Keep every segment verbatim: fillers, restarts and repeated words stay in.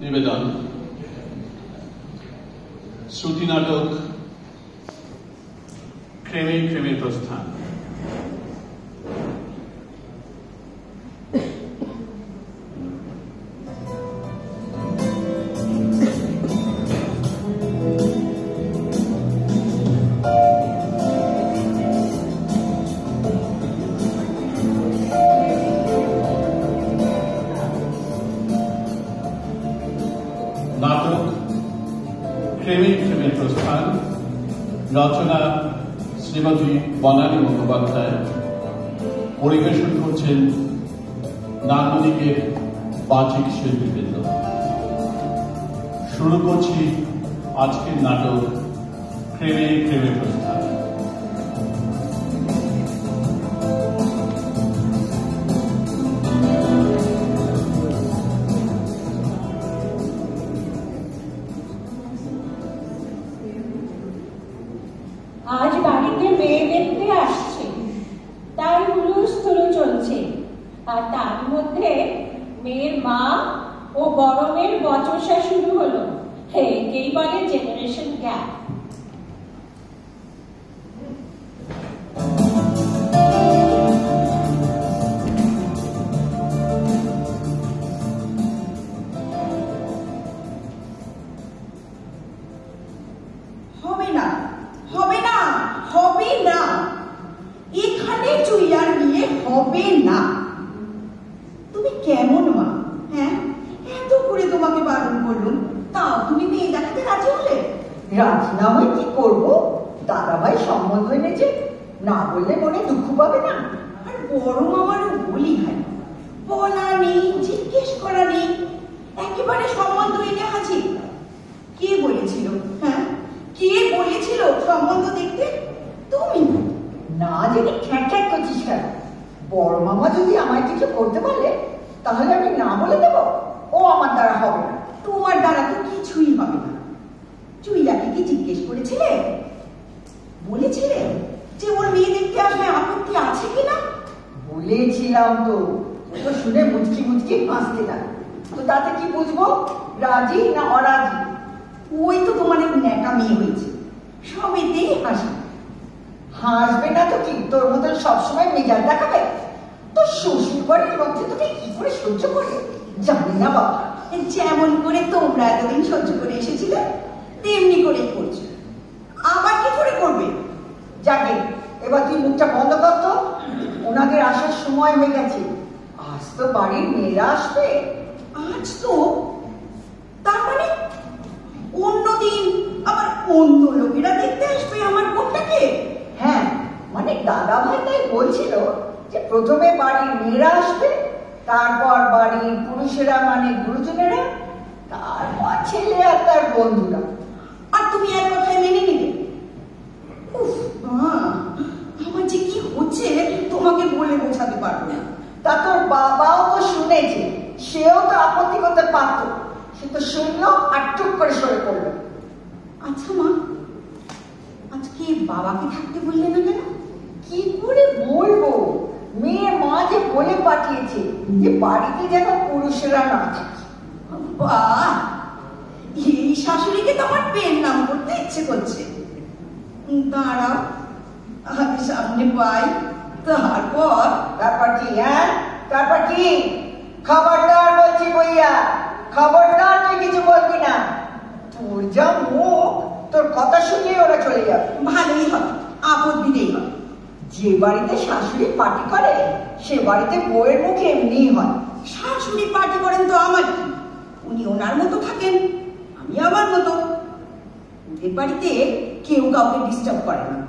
নিবেদন শ্রুতি নাটক ক্রেমে ক্রেমে প্রস্থান। নাটক ক্রেমে ক্রেমে প্রস্থান, রচনা শ্রীমতী বনানী মুখোপাধ্যায়, পরিবেশন করছেন নান্দনিকের বাচিক শিল্পীবৃন্দ। শুরু করছি আজকের নাটক ক্রেমে ক্রেমে প্রস্থান। আজ বাড়িতে মেয়ে দেখতে আসছে, তাই হুলস্থুল চলছে। আর তার মধ্যে মেয়ের মা ও বড় মেয়ের বচসা শুরু হলো। একেই বলে জেনারেশন গ্যাপ। হবে না, হবে না, হবে না, এখানে চুইয়ার বিয়ে হবে না। তুমি কেমন মা? হ্যাঁ, এত করে তোমাকে বারণ করলুম, তাও তুমি মেয়ে দেখাতে রাজি হলে? রাজি না হয় কি করবো? দাদা ভাই সম্মত হয়েছে, না বললে মনে দুঃখ পাবে না। আর বড় মামারও বলি হয়, বলা নেই, জিজ্ঞেস করা নেই, একেবারে সম্বন্ধ এনে হাজির। কে বলেছিল? হ্যাঁ, কে বলেছিল সম্বন্ধ দেখতে? তুমি না জেনে খ্যাট খ্যাট করছিস কেন? বড় মামা যদি আমায় কিছু করতে পারলে তাহলে আমি না বলে দেবো? ও আমার দ্বারা হবে না। তোমার দ্বারা তো কিছুই হবে না। চুইয়াকে কি জিজ্ঞেস করেছিলে? বলেছিলে যে ওর মেয়ে দেখতে আসবে, আপত্তি আছে কিনা? বলেছিলাম তো, তো শুনে মুচকি মুচকি হাসতে লাগে। তো তাতে কি বুঝবো রাজি না অরাজি? ওই তো তোমার এক ন্যাকা মেয়ে হয়েছে, সবেতেই হাসি। হাসবে না তো কি? তোর মতন সবসময় মেজাজ দেখাবে? তোর শ্বশুর বাড়ির মধ্যে তোকে কি করে সহ্য করে জানি না বাবা। যেমন করে তোমরা এতদিন সহ্য করে এসেছিলে তেমনি করেই করছো, আবার কি করে করবে? যাকে এবার তুই মুখটা বন্ধ কর তো। ওনাদের আসার সময় হয়ে গেছে, আজ তো বাড়ির মেয়েরা আসবে। আজ তো? তার মানে অন্যদিন আবার অন্য লোকেরা দেখতে আসবে আমার বোনটাকে? হ্যাঁ, মানে দাদা ভাই তাই বলছিল যে প্রথমে বাড়ির মেয়েরা আসবে, তারপর বাড়ির পুরুষেরা মানে গুরুজনেরা, তারপর ছেলে আর তার বন্ধুরা। আর তুমি এক কথায় মেনে নিলে? উফ মা, আমার যে কি হচ্ছে তোমাকে বলে বোঝাতে পারবো না। তা তোর বাবাও তো শুনেছে, সেও তো আপত্তি করতে পারত, সে তো শুনলো আর টুক করে সরে পড়লো। আচ্ছা মা, আজকে বাবাকে থাকতে বললে না কেন? কি করে বলবো? মেয়ে মা যে বলে পাঠিয়েছে যে বাড়িতে যেন পুরুষেরা না থাকে। বাহ, এই শাশুড়িকে তো আমার পেন নাম করতে ইচ্ছে করছে। দাঁড়াও, আমি সামনে পাই, তারপর তারপর কি? হ্যাঁ, তারপর কি? খবরদার বলছি বইয়া, খবরদার তুই কিছু বলবি না। তোর যা মুখ, তোর কথা শুনিয়ে ওরা চলে যাবে। ভালোই হবে, আপদ দিতেই হবে। যে বাড়িতে শাশুড়ি পার্টি করে সে বাড়িতে বউয়ের মুখে এমনি হয়। শাশুড়ি পার্টি করেন তো আমার কি? উনি ওনার মতো থাকেন, আমি আমার মতো। ওদের বাড়িতে কেউ কাউকে ডিস্টার্ব করে না।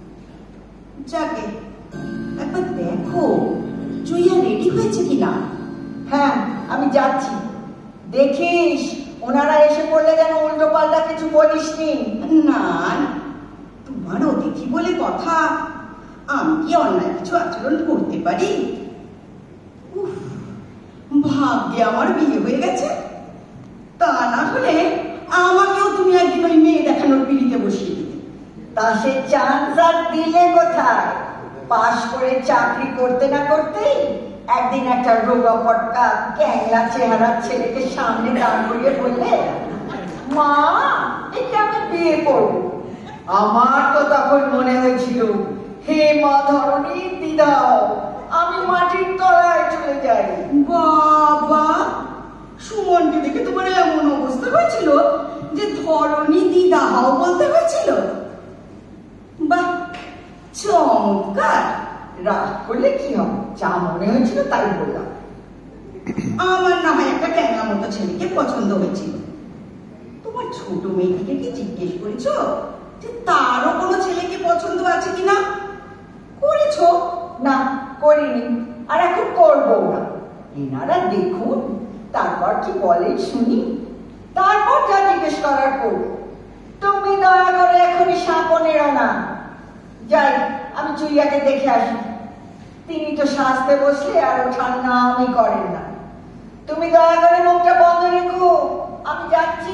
যাকে একবার দেখো জয়া রেডি হয়েছে কিনা। হ্যাঁ, আমি যাচ্ছি। দেখিস ওনারা এসে পড়লে যেন উল্টো পাল্টা কিছু বলিসনি। না, তোমার অতিথি বলে কথা, আমি কি অন্যায় কিছু আচরণ করতে পারি? ভাগ্যে আমার বিয়ে হয়ে গেছে, তা না হলে আমাকেও তুমি একদিন ওই মেয়ে দেখানোর পিড়িতে বসিয়ে দিতে। তা সে চান্স আর দিলে কোথায়? পাশ করে চাকরি করতে না করতেই একদিন একটা রোগা পটকা ক্যাংলা চেহারার ছেলেকে সামনে দাঁড় করিয়ে বললে, মা একে আমি বিয়ে করবো। আমার তো তখন মনে হয়েছিল, হে মা ধরণী দিদাও, আমি মাটির তলায় চলে যাই। বাবা, সুমনকে দেখে তোমার এমন অবস্থা হয়েছিল যে ধরণী দিদাও বলতে হয়েছিল? বাহ, চমৎকার। রাগ করলে কি হবে, যা মনে হয়েছিল তাই বললাম। আমার না হয় একটা ক্যাংলা মতো ছেলেকে পছন্দ হয়েছিল। তোমার ছোট মেয়েটিকে কি জিজ্ঞেস করেছো যে তারও কোনো ছেলেকে পছন্দ আছে কিনা? করেছো? না, করিনি, আর এখন করবো না। এনারা দেখুন, তারপর কি বলেন শুনি, তারপর যা জিজ্ঞেস করার করবো। তুমি দয়া করে এখনই সাপনেরা না। যাই, আমি চুইয়াকে দেখে আসি। তিনি তো সাজতে বসলে আর ওঠার নামই করেন না। তুমি দয়া করে মুখটা বন্ধ রেখো, আমি যাচ্ছি।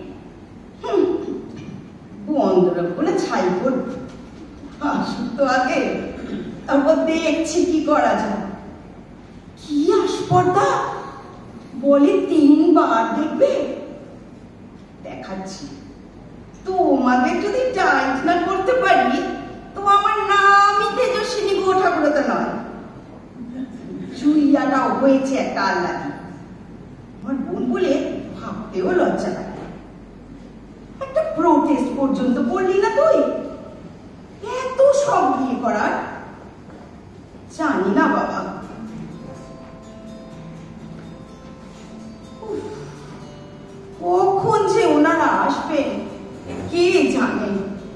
বন্ধ বলে ছাই করবো, আসুক তো আগে, তারপর দেখছি কি করা যায়। কি আস্পর্ধা, বলে তিনবার দেখবে। দেখাচ্ছি, তোমাদের যদি টাইট না করতে পারি তো আমার নামই তেজস্বিনী গো ঠাকুরতা নয়। চুইয়াটাও হয়েছে একটা আল্লাদি। আমার বোন বলে ভাবতেও লজ্জা লাগে। একটা প্রোটেস্ট পর্যন্ত করলি না তুই? এত সব বিয়ে করার? জানি না বাবা। কখন যে ওনারা আসবেন কে জানে।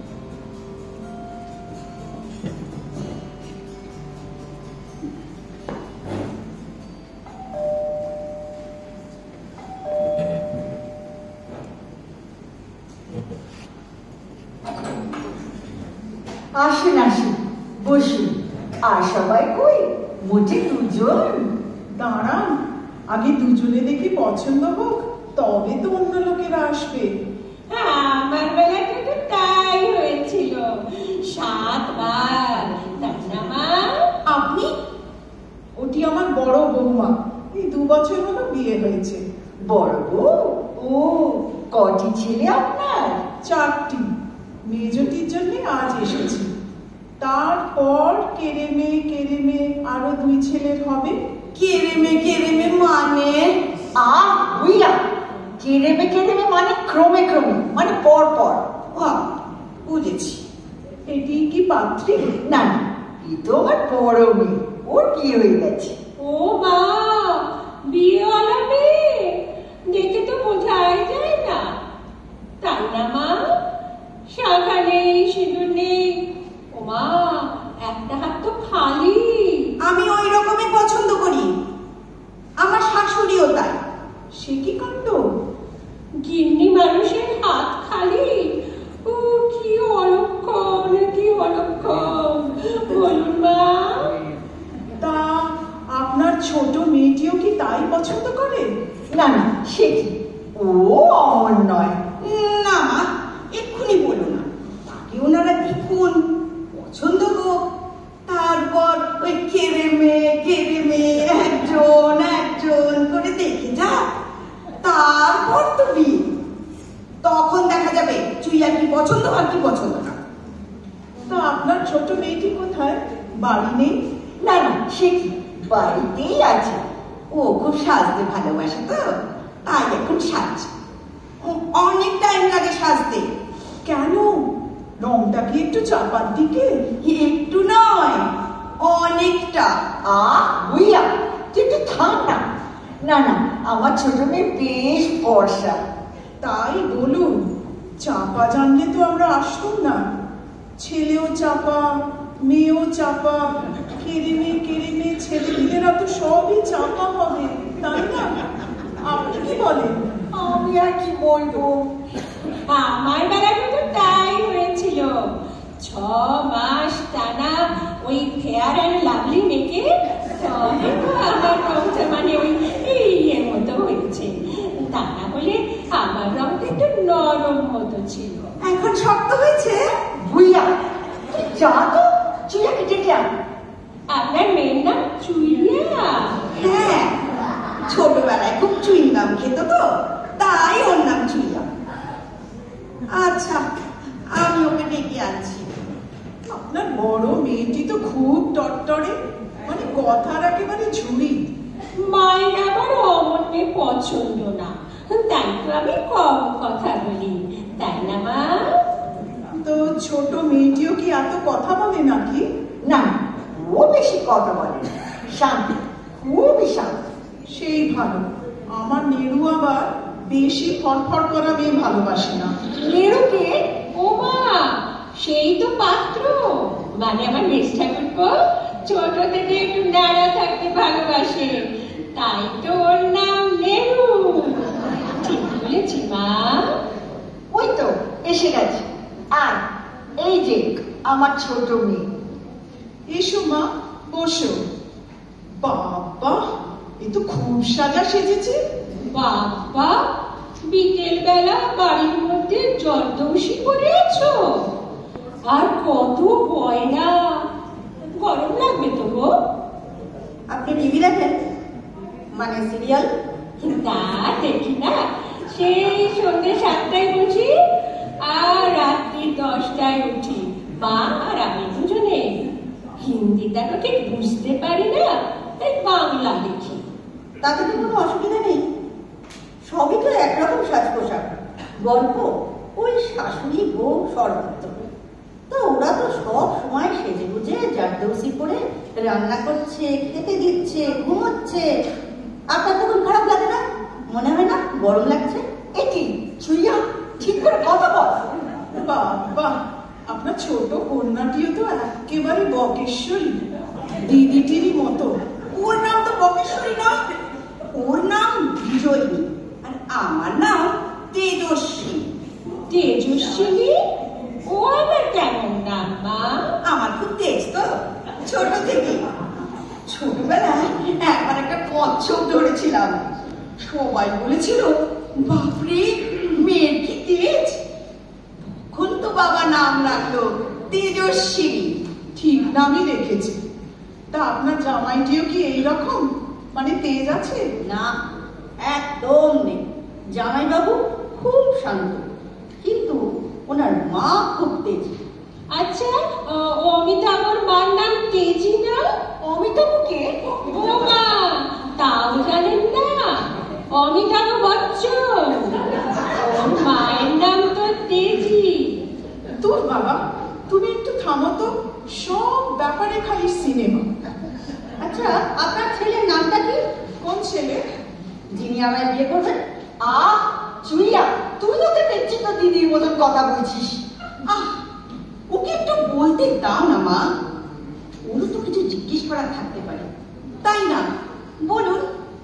আসুন আসুন, বসুন। আর সবাই কই? মোটে দুজন। দাঁড়ান, আগে দুজনে দেখি পছন্দ হোক, তবে তো অন্য লোকেরা আসবে। আমার বেলাতে তো তাই হয়েছিল, সাতবার। তাই না মা? আপনি? ওটি আমার বড় বৌমা, এই দু বছর হলো বিয়ে হয়েছে। বড় বউ? ও, কটি ছেলে আপনার? চারটি। মেজটির জন্য আজ এসেছি, তারপর কেরেমে কেরেমে আরো দুই ছেলের হবে। কেরেমে কেরেমে মানে? আহ বুইয়া, কেরেমে কেরেমে মানে ক্রমে ক্রমে, মানে পর পর। বুঝেছি। এটি কি পাত্রী? না না, এই তো আমার বড় মেয়ে, ওর বিয়ে হয়ে গেছে। ও মা, বিয়েওয়ালা মেয়ে দেখে তো বোঝাই যায় না। তাই না মা? শাখা নেই, সিঁদুর নেই। ও মা, একটা হাত তো খালি। আমি ওই রকমই পছন্দ করি, আমার শাশুড়িও তাই। সে কি কাণ্ড! গিন্নি মানুষের হাত খালি, ও কি অলক্ষণ, কি অলক্ষণ। বলুন মা। তা আপনার ছোট মেয়েটিও কি তাই পছন্দ করে? না না, সে কি, ও অমন নয়। না মা, এক্ষুনি বলো না। তাকে ওনারা দেখুন, পছন্দ হোক, তারপর ওই কেরেমে কেরেমে একজন একজন করে দেখে যা, তারপর তো বিয়ে। তখন দেখা যাবে চুইয়া কি পছন্দ আর কি পছন্দ না। তা আপনার ছোট মেয়েটি কোথায়? বাড়ি নেই? না না, সে কি, বাড়িতেই আছে। ও খুব সাজতে ভালোবাসে তো, তাই এখন সাজছে। অনেক টাইম লাগে সাজতে। কেন, রংটা কি একটু চাপার দিকে? একটু নয়, অনেকটা। আহ বুইয়া, তুই একটু থাম না। না না, আমার ছোট মেয়ে বেশ বর্ষা। তাই বলুন, চাপা জানলে তো আমরা আসতাম না। ছেলেও চাপা, মেয়েও চাপা, কেরেমে কেরেমে ছেলেপিলেরা তো সবই চাপা হবে, তাই না? আপনি কি বলেন? আমি আর কি বলবো, আমার বেলাতে তো তাই হয়েছিল। ছ মাস টানা ওই ফেয়ার অ্যান্ড লাভলি মেয়েকে আমার রংটা মানে ওই ইয়ের মতো হয়েছে। তা না হলে আমার রংটা একটু নরম মতো ছিল। এখন শক্ত হয়েছে। বুইয়া তুই যা তো, চুইয়াকে ডেকে আন। আপনার মেয়ের নাম চুইয়া? না? হ্যাঁ, ছোটবেলায় খুব চুইংগাম খেত তো, তাই ওর নাম চুইয়া। আচ্ছা, আমি ওকে ডেকে আনছি। আপনার বড় মেয়েটি তো খুব টটটরে, মানে কথার একেবারে ঝুড়ি। মায়ের আবার অমনে পছন্দ না, তাই তো আমি কম কথা বলি, তাই না মা? তো ছোট মেয়েটিও কি এত কথা বলে নাকি? না, ও বেশি কথা বলে না, শান্ত, খুবই শান্ত। সেই ভালো। আমার নেড়ু আবার বেশি ফরফর করা মেয়ে ভালোবাসে না। নেড়ুকে? ও মা, সেই তো পাত্র, মানে আমার মেজ ঠাকুরপো ছোট থেকে একটু নাড়া থাকতে ভালোবাসে, তাই তো ওর নাম নেড়ু। ঠিক বলেছি মা? ওই তো এসে গেছে। আর এই যে আমার ছোট মেয়ে। এসো মা, বসো। বাবা, এ তো খুব সাজা সেজেছে। বাবা, বিকেল বেলা বাড়ির মধ্যে জর্দৌসি পরে আছো, আর কত গয়না। গরম লাগবে তো গো? আপনি টিভি দেখেন? মানে সিরিয়াল? তা দেখি না, সেই সন্ধ্যে সাতটায় বুঝি আর রাত্রি দশটায় উঠি, মা আর আমি দুজনে। হিন্দিটা তো ঠিক বুঝতে পারি না, তাই বাংলা দেখি। তাতে তো কোনো অসুবিধা নেই, সবই তো একরকম সাজ পোশাক। গল্প ওই শাশুড়ি বউ সর্বত্র। তো ওরা তো সব সময় সেজে গুজে জারদৌসি করে রান্না করছে, খেতে দিচ্ছে, ঘুমোচ্ছে। আপনার তখন খারাপ লাগে না? মনে হয় না গরম লাগছে? এটি চুইয়া, ঠিক করে কথা বল। বাবা, আপনার ছোট কন্যাটিও তো একেবারে বকেশ্বরী, দিদিটিরই মতো। ওর নাম তো বকেশ্বরী নয়, ওর নাম বিজয়ী, আর আমার নাম তেজস্বী। তেজস্বিনী? ও আবার কেমন নাম মা? আমার খুব তেজ তো, ছোট থেকে। ছোটবেলায় একবার একটা কচ্ছপ ধরেছিলাম, সবাই বলেছিল বাপরে মেয়ের কি তেজ। তখন তো বাবা নাম রাখলো তেজস্বী। ঠিক নামই রেখেছে। তা আপনার জামাইটিও কি এইরকম, মানে তেজ আছে? না, একদম নেই। জামাইবাবু খুব শান্ত, কিন্তু ওনার মা খুব তেজ। আচ্ছা, অমিতাভর মার নাম তেজি না? অমিতাভকে? ও মা, তাও জানেন না? অমিতাভ বচ্চন, ওর মায়ের নাম তো তেজি। তোর বাবা, তুমি একটু থামো তো, সব ব্যাপারে খালি সিনেমা। আচ্ছা, আপনার ছেলের নামটা কি? কোন ছেলে? যিনি আমায় বিয়ে করবেন? আহ চুইয়া, তুই ওকে দেখছি তো দিদির মতন কথা বলছিস। আহ, ওকে একটু বলতে দাও না মা, ওরও তো কিছু জিজ্ঞেস করার থাকতে পারে, তাই না? বলুন।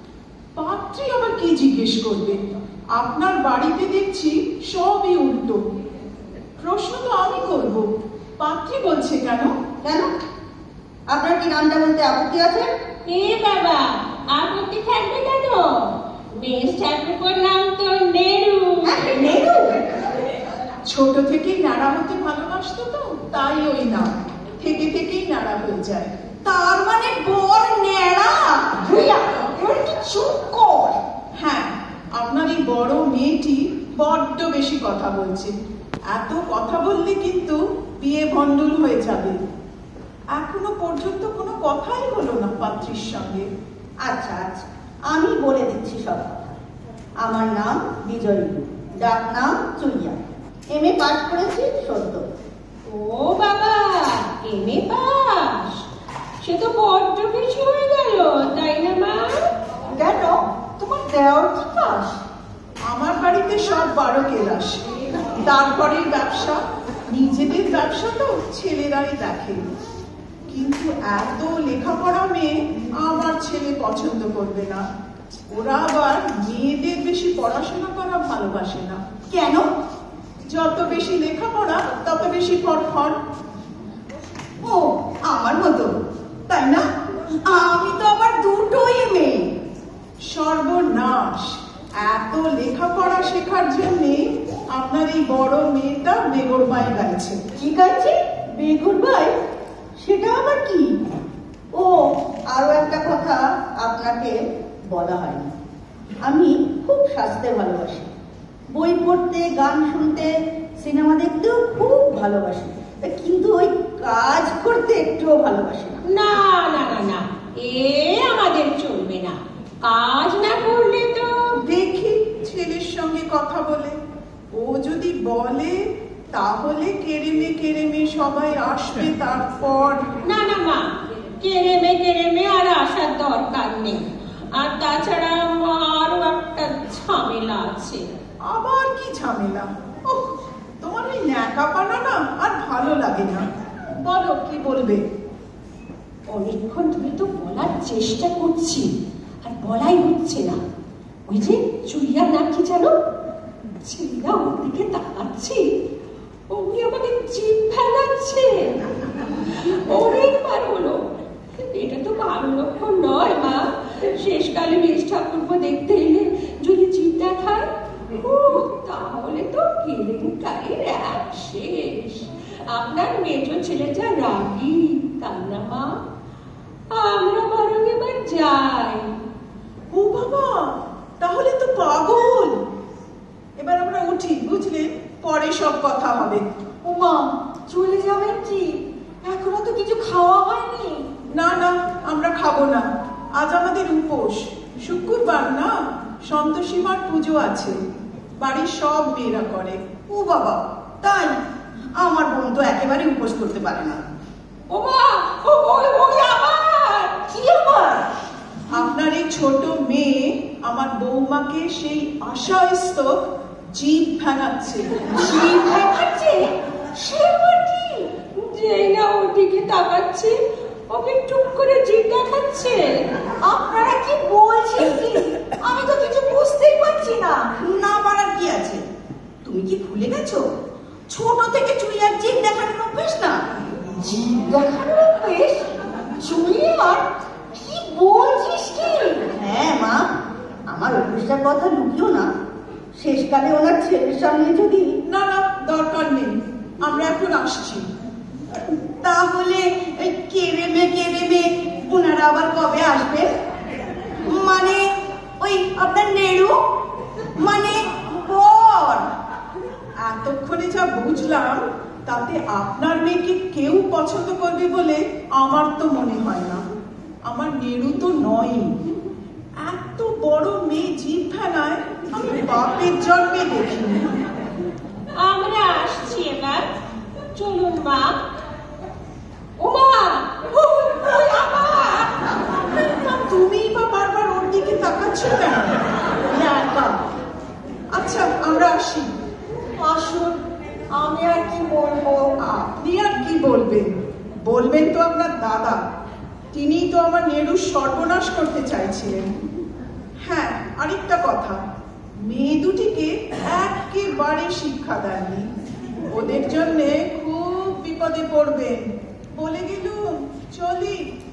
পাত্রী আবার কি জিজ্ঞেস করবে? আপনার বাড়িতে দেখছি সবই উল্টো। প্রশ্ন তো আমি করব, পাত্রী বলছে কেন? কেন? আপনার কি নামটা বলতে আপত্তি আছে? এ বাবা, আপত্তি থাকবে কেন? মেজ ঠাকুরপোর নাম তো নেড়ু। নেড়ু? ছোট থেকেই নাড়া হতে ভালোবাসতো তো, তাই ওই নাম থেকে থেকেই নাড়া হয়ে যায়। তার মানে বর নেড়া? চুইয়া, এবার একটু চুপ কর। হ্যাঁ, আপনার এই বড় মেয়েটি বড্ড বেশি কথা বলছে। এত কথা বললে কিন্তু বিয়ে ভণ্ডুল হয়ে যাবে। এখনো পর্যন্ত কোনো কথাই হলো না পাত্রীর সঙ্গে। আচ্ছা আচ্ছা, আমি বলে দিচ্ছি সব কথা। আমার নাম বিজয়ী, ডাক নাম চুইয়া। এম এ পাস করেছি সদ্য। ও বাবা, এম এ পাস? সে তো বড্ড কিছু হয়ে গেল, তাই না মা? কেন, তোমার দেওয়ার কি পাস? আমার বাড়িতে সব বারো কেলাস, তারপরেই ব্যবসা। নিজেদের ব্যবসা তো ছেলেরাই দেখে, কিন্তু এত লেখাপড়া মেয়ে আমার ছেলে পছন্দ করবে না। ওরা আবার মেয়েদের বেশি পড়াশোনা করা ভালোবাসে না। কেন? যত বেশি লেখাপড়া তত বেশি ফটফট। ও, আমার মতো, তাই না? আমি তো আবার দুটোই মেয়ে। সর্বনাশ! এত লেখাপড়া শেখার জন্য আপনার এই বড় মেয়েটা বেগরবাই গাইছে। কি গাইছে? বেগুন ভাই? সেটা আবার কি? ও আরো একটা কথা আপনাকে বলা হয়নি, আমি খুব সাজতে ভালোবাসি, বই পড়তে, গান শুনতে, সিনেমা দেখতেও খুব ভালোবাসি, কিন্তু ওই কাজ করতে একটুও ভালোবাসি না। না না না না, এ আমাদের চলবে না। কাজ না করলে তো দেখি ছেলের সঙ্গে কথা বলে, ও যদি বলে তাহলে কেড়েমে কেড়েমে সবাই আসবে। তারপর না না মা, কেড়েমে কেড়েমে আর আসার দরকার নেই। আর তাছাড়া আরো একটা ঝামেলা আছে। আবার কি ঝামেলা? ওহ, তোমার ওই ন্যাকাপানা না আর ভালো লাগে না। বলো কি বলবে? অনেকক্ষণ ধরে তো বলার চেষ্টা করছি, আর বলাই হচ্ছে না। ওই যে চুইয়া নাম কি জানো, ছেলেরা ওর দিকে তাকাচ্ছি, ওকে আমাকে জিভ ফেলাচ্ছে। অনেকবার হলো। এটা তো ভালো লক্ষণ নয় মা। শেষকালে বেশ ঠাকুরপো দেখতে এলে যদি জিভ দেখায়, ও তাহলে তো কেলেঙ্কারির এক শেষ। আপনার মেজো ছেলে যা রাগী, তাই না মা? আমরা বরং এবার যাই। ও বাবা, তাহলে তো পাগল। এবার আমরা উঠি, বুঝলে? পরে সব কথা হবে। উমা, চলে যাবেন কি? এখনো তো কিছু খাওয়া হয়নি। না না, আমরা খাবো না। আজ আমাদের উপোস, শুক্রবার না, সন্তোষীমার পুজো আছে, বাড়ির সব মেয়েরা করে। ও বাবা, তাই? আমার বোন তো একেবারে উপোস করতে পারে না। ও মা, ও ওই ওই আবার কি আবার? আপনার এই ছোট মেয়ে আমার বৌমাকে সেই আশাস্তক জিভ ভাঙাচ্ছে। জিভ দেখাচ্ছে? সে আবার কি? যেই না ওর দিকে তাকাচ্ছে, ওকে টুক করে জিভ দেখাচ্ছে। আপনারা কি বলছেন কি? আমি তো কিছু বুঝতেই পারছি না। না পারার কি আছে? তুমি কি ভুলে গেছো ছোট থেকে চুইয়ার জিভ দেখানোর অভ্যেস না? জিভ দেখানোর অভ্যেস? চুইয়ার? কি বলছিস কি? হ্যাঁ মা, আমার অভ্যেসটার কথা লুকিও না। শেষকালে ওনার ছেলের সামনে যদি। না না, দরকার নেই, আমরা এখন আসছি। তাহলে কেড়েমে কেড়েমে ওনারা আবার কবে আসবে? মানে ওই আপনার নেড়ু, মানে বর। এতক্ষণে যা বুঝলাম তাতে আপনার মেয়েকে কেউ পছন্দ করবে বলে আমার তো মনে হয় না। আমার নেড়ু তো নয়। এত বড় মেয়ে জিভ ফেলায় আমি বাপের জন্মে দেখিনি। আমরা আসছি এবার, চলুন মা। ও মা, ওই ওই আবার। তুমি বা বারবার ওর দিকে তাকাচ্ছ কেন? একা। আচ্ছা, আমরা আসি। আসুন, আমি আর কি বলবো? আপনি আর কি বলবেন? বলবেন তো আপনার দাদা, তিনিই তো আমার নেড়ুর সর্বনাশ করতে চাইছিলেন। হ্যাঁ, আরেকটা কথা, মেয়ে দুটিকে একেবারে শিক্ষা দেননি। ওদের জন্যে খুব বিপদে পড়বেন। বলে গেলুম, চলি।